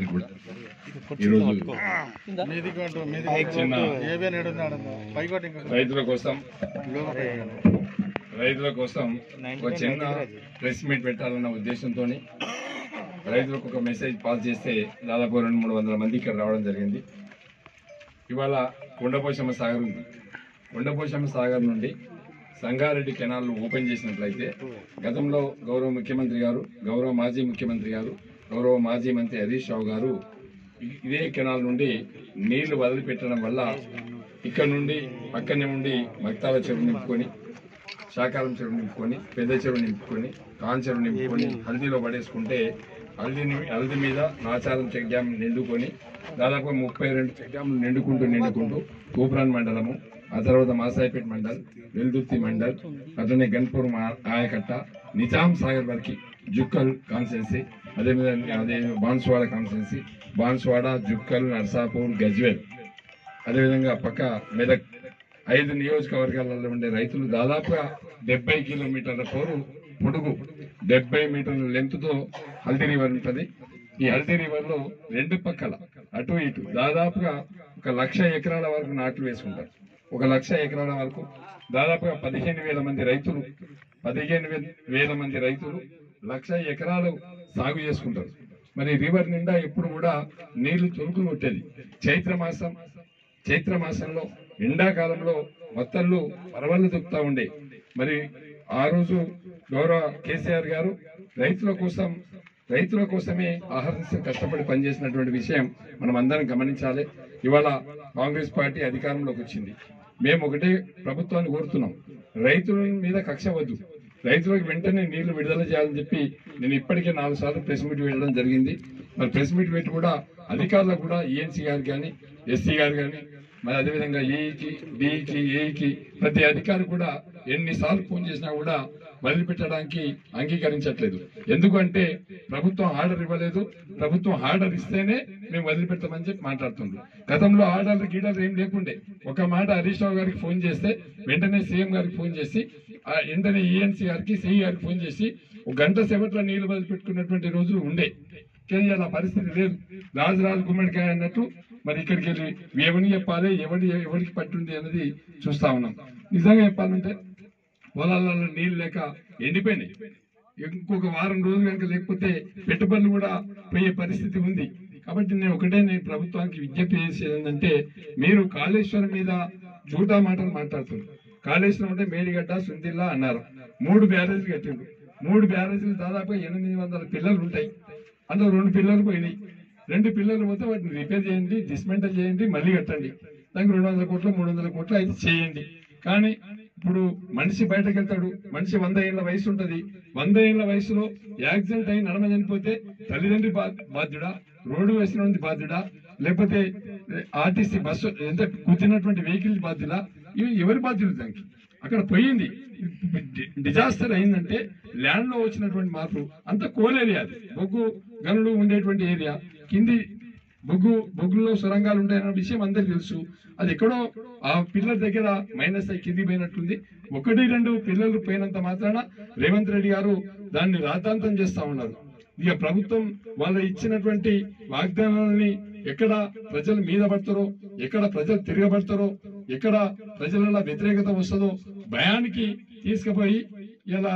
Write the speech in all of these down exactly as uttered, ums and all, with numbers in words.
గారికి కూడా ఈరోజు చిన్న రైతుల కోసం రైతుల కోసం ఒక చిన్న ప్రెస్ మీట్ పెట్టాలన్న ఉద్దేశంతో రైతులకు ఒక మెసేజ్ పాస్ చేస్తే దాదాపు రెండు మూడు వందల మంది ఇక్కడ రావడం జరిగింది. ఇవాళ కొండపోశమ్మ సాగర్ ఉంది. కొండపోశమ్మ సాగర్ నుండి సంగారెడ్డి కెనాల్ ఓపెన్ చేసినట్లయితే గతంలో గౌరవ ముఖ్యమంత్రి గారు, గౌరవ మాజీ ముఖ్యమంత్రి గారు, గౌరవ మాజీ మంత్రి హరీష్ రావు గారు ఇదే కెనాల్ నుండి నీళ్లు వదిలిపెట్టడం వల్ల ఇక్కడ నుండి పక్కనే ఉండి మక్తాల చెరువు నింపుకొని, శాకాలం చెరువు నింపుకొని, పెద్ద చెరువు నింపుకొని, కాన్ చెరువు నింపుకొని హల్దీలో పడేసుకుంటే హల్దీ హల్దీ మీద నాచారం చెక్ డ్యామ్ నిండుకొని దాదాపు ముప్పై రెండు చెక్ డ్యామ్లు నిండుకుంటూ నిండుకుంటూ తూప్రాన్ మండలము, ఆ తర్వాత మాసాయిపేట మండల్, వెల్దుర్తి మండల్, అట్లనే గన్పూర్ ఆయకట్ట, నిజాం సాగర్ వరకు జుక్కల్ కాన్స్టెన్సీ, అదేవిధంగా అదే బాన్స్వాడ కాన్స్టెన్సీ, బాన్స్వాడ, జుక్కల్, నర్సాపూర్, గజ్వేల్, అదేవిధంగా పక్క మెదక్ ఐదు నియోజకవర్గాలలో ఉండే రైతులు దాదాపుగా డెబ్బై కిలోమీటర్ల పోరు పొడుగు డెబ్బై మీటర్ల లెంత్తో హల్దీ రివర్ ఉంటుంది. ఈ హల్దీ రివర్ లో రెండు పక్కల అటు ఇటు దాదాపుగా ఒక లక్ష ఎకరాల వరకు నాట్లు వేసుకుంటారు. ఒక లక్ష ఎకరాల వరకు దాదాపుగా పదిహేను వేల మంది రైతులు పదిహేను వేల మంది రైతులు లక్ష ఎకరాలు సాగు చేసుకుంటారు. మరి రివర్ నిండా ఎప్పుడు కూడా నీళ్లు తొలుకులు కొట్టేది. చైత్ర మాసం చైత్ర మాసంలో ఎండాకాలంలో మొత్తళ్ళు పరవళ్ళు దొక్కుతా ఉండే. మరి ఆ రోజు గౌరవ కేసీఆర్ గారు రైతుల కోసం రైతుల కోసమే ఆహర్నిశం కష్టపడి పనిచేసినటువంటి విషయం మనం అందరం గమనించాలి. ఇవాళ కాంగ్రెస్ పార్టీ అధికారంలోకి వచ్చింది. మేము ఒకటే ప్రభుత్వాన్ని కోరుతున్నాం, రైతుల మీద కక్ష వద్దు, రైతులకు వెంటనే నీళ్లు విడుదల చేయాలని చెప్పి నేను ఇప్పటికే నాలుగు సార్లు ప్రెస్ మీట్ వెళ్ళడం జరిగింది. మరి ప్రెస్ మీట్ పెట్టి కూడా అధికారులకు కూడా ఈఎన్సీ గారు కానీ, ఎస్సీ గారు కానీ, మరి అదేవిధంగా ఏఈకి, డిఈకి, ఏఈకి ప్రతి అధికారి కూడా ఎన్నిసార్లు ఫోన్ చేసినా కూడా వదిలిపెట్టడానికి అంగీకరించట్లేదు. ఎందుకంటే ప్రభుత్వం ఆర్డర్ ఇవ్వలేదు. ప్రభుత్వం ఆర్డర్ ఇస్తేనే మేము వదిలిపెడతామని చెప్పి మాట్లాడుతున్నాం. గతంలో ఆర్డర్ గీడర్ ఏం లేకుండే. ఒక మాట హరీష్ రావు గారికి ఫోన్ చేస్తే వెంటనే సీఎం గారికి ఫోన్ చేసి, వెంటనే ఈఎన్సీ గారికి, సిఈ గారికి ఫోన్ చేసి ఒక గంట సేపట్లో నీళ్లు వదిలిపెట్టుకున్నటువంటి రోజులు ఉండే. కానీ అలా పరిస్థితి లేదు. రాజు రాజు గుమ్మడికాయ అన్నట్టు మరి ఇక్కడికి వెళ్ళి ఎవరిని చెప్పాలి, ఎవరి ఎవరికి పట్టుంది అన్నది చూస్తా ఉన్నాం. నిజంగా చెప్పాలంటే పొలాలలో నీళ్లు లేక ఎండిపోయినాయి. ఇంకొక వారం రోజులు కనుక లేకపోతే పెట్టుబడులు కూడా పోయే పరిస్థితి ఉంది. కాబట్టి నేను ఒకటే నేను ప్రభుత్వానికి విజ్ఞప్తి చేసేది ఏంటంటే, మీరు కాళేశ్వరం మీద జూటా మాటలు మాట్లాడుతున్నారు. కాళేశ్వరం అంటే మేడిగడ్డ, సుందిల్లా అన్నారు. మూడు బ్యారేజీలు కట్టిండ్రు. మూడు బ్యారేజీలు దాదాపు ఎనిమిది వందల పిల్లలు ఉంటాయి. అందులో రెండు పిల్లలు పోయినాయి. రెండు పిల్లలు పోతే వాటిని రిపేర్ చేయండి, డిస్మెంటల్ చేయండి, మళ్ళీ కట్టండి. దానికి రెండు వందల కోట్లు మూడు వందల కోట్లు అయితే చేయండి. కానీ ఇప్పుడు మనిషి బయటకు వెళ్తాడు, మనిషి వంద ఏళ్ల వయసు ఉంటది. వంద ఏళ్ల వయసులో యాక్సిడెంట్ అయి నడమ చనిపోతే తల్లిదండ్రి బాధ్యుడా, రోడ్డు వేసిన బాధ్యుడా, లేకపోతే ఆర్టీసీ బస్సు ఎంత కూర్చున్నటువంటి వెహికల్ బాధ్యుడా, ఇవి ఎవరి బాధ్యులు? దానికి అక్కడ పోయింది. డిజాస్టర్ అయిందంటే ల్యాండ్ లో వచ్చినటువంటి మార్పు అంత కోల్ ఏరియా, అది బొగ్గు గనులు ఉండేటువంటి ఏరియా. కింది బొగ్గు బొగ్గులో సొరంగాలు ఉంటాయన్న విషయం అందరికి తెలుసు. అది ఎక్కడో ఆ పిల్లల దగ్గర మైనస్ అయి కింది పోయినట్టుంది. ఒకటి రెండు పిల్లలు పోయినంత మాత్రాన రేవంత్ రెడ్డి గారు దాన్ని రాద్ధాంతం చేస్తా ఉన్నారు. ఇక ప్రభుత్వం వాళ్ళు ఇచ్చినటువంటి వాగ్దానాలని ఎక్కడ ప్రజలు మీద పడతారో, ఎక్కడ ప్రజలు తిరగబడతారో, ఎక్కడ ప్రజల వ్యతిరేకత వస్తుందో భయానికి తీసుకుపోయి ఇలా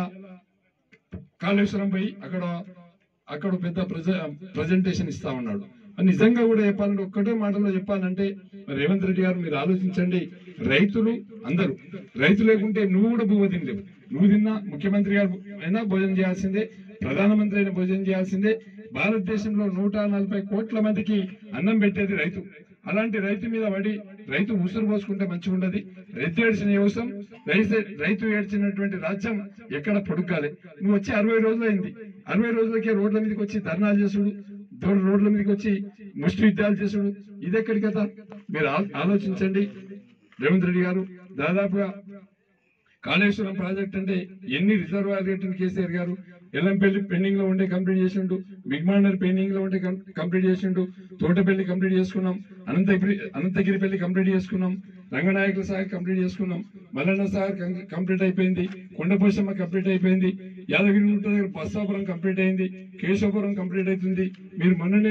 కాళేశ్వరం పోయి అక్కడ అక్కడ పెద్ద ప్రజ ప్రజెంటేషన్ ఇస్తా ఉన్నాడు. నిజంగా కూడా చెప్పాలంటే ఒక్కటే మాటలో చెప్పాలంటే రేవంత్ రెడ్డి గారు మీరు ఆలోచించండి. రైతులు అందరూ రైతు లేకుంటే నువ్వు కూడా భూమి తినలేవు. నువ్వు తిన్నా ముఖ్యమంత్రి గారు అయినా భోజనం చేయాల్సిందే, ప్రధానమంత్రి అయినా భోజనం చేయాల్సిందే. భారతదేశంలో నూట నలభై కోట్ల మందికి అన్నం పెట్టేది రైతు. అలాంటి రైతు మీద పడి రైతు ఉసురు పోసుకుంటే మంచిగా ఉండదు. రైతు ఏడ్చిన వ్యవసాయం, రైతు రైతు ఏడ్చినటువంటి రాజ్యం ఎక్కడ పొడుగ్గాలి. నువ్వు వచ్చి అరవై రోజులు అయింది. అరవై రోజులకే రోడ్ల మీదకి వచ్చి ధర్నాలు చేసుడు, రోడ్ల మీదకి వచ్చి ముష్టి యుద్ధాలు చేసుడు, ఇదెక్కడి కదా? మీరు ఆలోచించండి. రేవంత్ రెడ్డి గారు దాదాపుగా కాళేశ్వరం ప్రాజెక్ట్ అంటే ఎన్ని రిజర్వాయర్ కట్టిన కేసీఆర్ గారు. ఎల్లంపల్లి పెండింగ్ లో ఉండే కంప్లీట్ చేసిండు, బిగ్మాండర్ పెండింగ్ లో ఉండే కంప్లీట్ చేసిండు, తోటపల్లి కంప్లీట్ చేసుకున్నాం, అనంతగిరి అనంతగిరిపల్లి కంప్లీట్ చేసుకున్నాం, రంగనాయకుల సాగర్ కంప్లీట్ చేసుకున్నాం, మల్లన్న సాగర్ కంప్లీట్ అయిపోయింది, కొండపోశమ్మ కంప్లీట్ అయిపోయింది, యాదగిరి గుట్ట దగ్గర బస్సాపురం కంప్లీట్ అయింది, కేశవపురం కంప్లీట్ అవుతుంది. మీరు మొన్ననే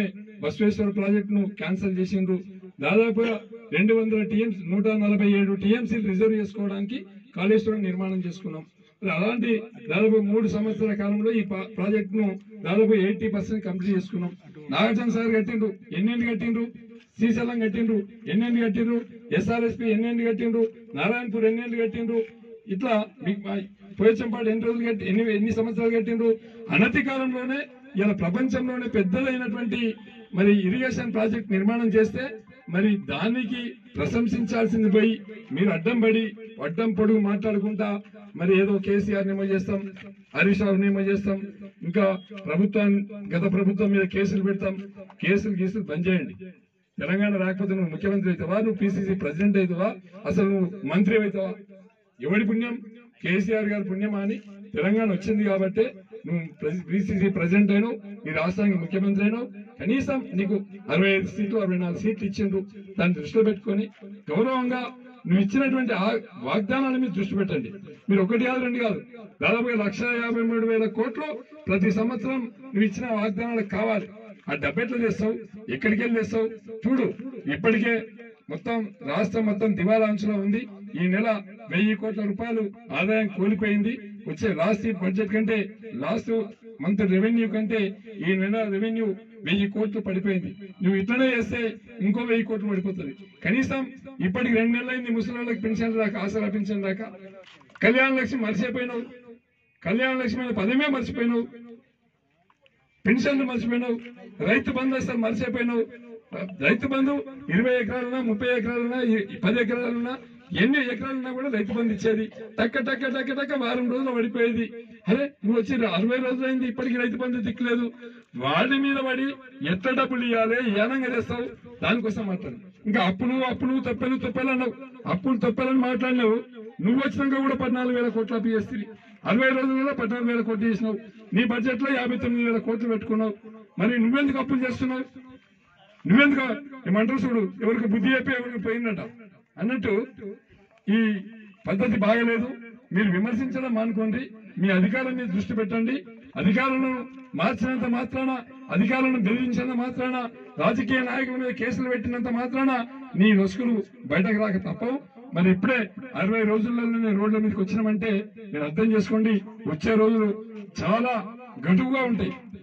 బసవేశ్వర ప్రాజెక్ట్ ను క్యాన్సిల్ చేసిండ్రు. దాదాపుగా రెండు వందల టీఎంసీ నూట నలభై ఏడు టీఎంసీలు రిజర్వ్ చేసుకోవడానికి కాళేశ్వరం నిర్మాణం చేసుకున్నాం. అలాంటి దాదాపు మూడు సంవత్సరాల కాలంలో ఈ ప్రాజెక్ట్ ను దాదాపు ఎయిటీ పర్సెంట్ కంప్లీట్ చేసుకున్నాం. నాగార్జున సార్ కట్టిండ్రు, ఎన్నెండు కట్టిండ్రు, శ్రీశైలం కట్టిండ్రు, ఎన్నెండు కట్టిండ్రు, ఎస్ఆర్ఎస్పీ ఎన్నెండు కట్టిండ్రు, నారాయణపూర్ ఎన్నెండు కట్టిండ్రు. ఇట్లా పోయచంపాడు ఎన్ని రోజులు కట్టి ఎన్ని ఎన్ని సంవత్సరాలు కట్టిండ్రు. అనతి కాలంలోనే ఇలా ప్రపంచంలోనే పెద్దదైనటువంటి మరి ఇరిగేషన్ ప్రాజెక్ట్ నిర్మాణం చేస్తే మరి దానికి ప్రశంసించాల్సింది పోయి మీరు అడ్డం పడి అడ్డం పొడుగు మాట్లాడుకుంటా మరి ఏదో కేసీఆర్ నియమ చేస్తాం, హరీష్ రావు నియమ చేస్తాం, ఇంకా ప్రభుత్వం గత ప్రభుత్వం మీద కేసులు పెడతాం. కేసులు గీసులు బంద్ చేయండి. తెలంగాణ రాకపోతే నువ్వు ముఖ్యమంత్రి అవుతావా, నువ్వు పిసిసి ప్రెసిడెంట్ అవుతావా, అసలు నువ్వు మంత్రి అవుతావా? ఎవడి పుణ్యం? కేసీఆర్ గారి పుణ్యమా అని తెలంగాణ వచ్చింది కాబట్టి నువ్వు పిసిసి ప్రెసిడెంట్ అయినావు, నీ రాష్ట్రానికి ముఖ్యమంత్రి అయినావు. కనీసం నీకు అరవై ఐదు సీట్లు అరవై నాలుగు సీట్లు ఇచ్చిండ్రు. దాన్ని దృష్టిలో పెట్టుకొని గౌరవంగా నువ్వు ఇచ్చినటువంటి వాగ్దానాల మీద దృష్టి పెట్టండి. మీరు ఒకటి కాదు రెండు కాదు దాదాపుగా లక్ష యాభై మూడు వేల కోట్లు ప్రతి సంవత్సరం నువ్వు ఇచ్చిన వాగ్దానాలకు కావాలి. ఆ డబ్బెట్లు తెస్తావు, ఎక్కడికి వెళ్ళి తెస్తావు చూడు. ఇప్పటికే మొత్తం రాష్ట్రం మొత్తం దివాలా అంచులో ఉంది. ఈ నెల వెయ్యి కోట్ల రూపాయలు ఆదాయం కోల్పోయింది. వచ్చే లాస్ట్ బడ్జెట్ కంటే లాస్ట్ మంత్ రెవెన్యూ కంటే ఈ నెల రెవెన్యూ వెయ్యి కోట్లు పడిపోయింది. నువ్వు ఇట్లనే చేస్తే ఇంకో వెయ్యి కోట్లు పడిపోతుంది. కనీసం ఇప్పటికి రెండు నెలలైంది ముసలిళ్ళకి పెన్షన్ రాక, ఆసరా పెన్షన్ రాక. కళ్యాణ లక్ష్మి మర్చిపోయినావు, కళ్యాణ లక్ష్మి అనే పదమే మర్చిపోయినావు, పెన్షన్లు మర్చిపోయినావు, రైతు బంధు అసలు మర్చిపోయినావు. రైతు బంధు ఇరవై ఎకరాలున్నా ముప్పై ఎకరాలున్నా పది ఎకరాలున్నా ఎన్ని ఎకరాలున్నా కూడా రైతు బంధు ఇచ్చేది. టక్క టక్క టక్క టక్క వారం రోజులు పడిపోయేది. అరే నువ్వు వచ్చి అరవై రోజులైంది ఇప్పటికి రైతు బంధు దిక్కులేదు. వాడి మీద పడి ఎట్ట డబ్బులు ఇవ్వాలి, ఏనంగా చేస్తావు, దానికోసం మాట్లాడు. ఇంకా అప్పులు అప్పులు తొప్పెలు తొప్పెలు అన్నావు, అప్పులు తొప్పెలని మాట్లాడినావు. నువ్వు వచ్చినాక కూడా పద్నాలుగు వేల కోట్లు అప్పు చేస్తుంది. అరవై రోజులలో పద్నాలుగు వేల కోట్లు చేసినావు. నీ బడ్జెట్ లో యాభై తొమ్మిది వేల కోట్లు పెట్టుకున్నావు. మరి నువ్వెందుకు అప్పులు చేస్తున్నావు? నువ్వెందుకు ఏమంటారు చూడు, ఎవరికి బుద్ధి చెప్పి ఎవరికి పోయిందట అన్నట్టు ఈ పద్ధతి బాగలేదు. మీరు విమర్శించడం మానుకోండి, మీ అధికారం మీద దృష్టి పెట్టండి. అధికారులను మార్చినంత మాత్రాన, అధికారులను బెదిరించినంత మాత్రాన, రాజకీయ నాయకుల మీద కేసులు పెట్టినంత మాత్రాన నీ నొసుకులు బయటకు రాక తప్పవు. మరి ఇప్పుడే అరవై రోజుల్లోనే రోడ్ల మీదకి వచ్చినామంటే మీరు అర్థం చేసుకోండి, వచ్చే రోజులు చాలా గడువుగా ఉంటాయి.